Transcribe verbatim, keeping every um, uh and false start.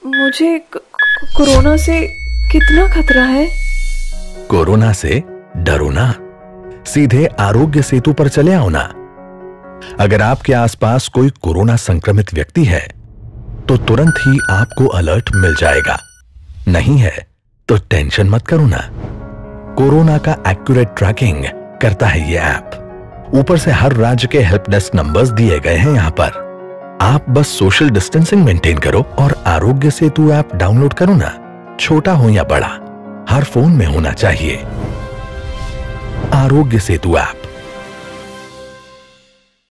मुझे कोरोना से कितना खतरा है? कोरोना से डरो ना, सीधे आरोग्य सेतु पर चले आओ ना। अगर आपके आसपास कोई कोरोना संक्रमित व्यक्ति है तो तुरंत ही आपको अलर्ट मिल जाएगा। नहीं है तो टेंशन मत करो ना, कोरोना का एक्यूरेट ट्रैकिंग करता है ये ऐप। ऊपर से हर राज्य के हेल्प डेस्क नंबर्स दिए गए हैं यहां पर। आप बस सोशल डिस्टेंसिंग मेंटेन करो और आरोग्य सेतु ऐप डाउनलोड करो ना। छोटा हो या बड़ा, हर फोन में होना चाहिए आरोग्य सेतु ऐप।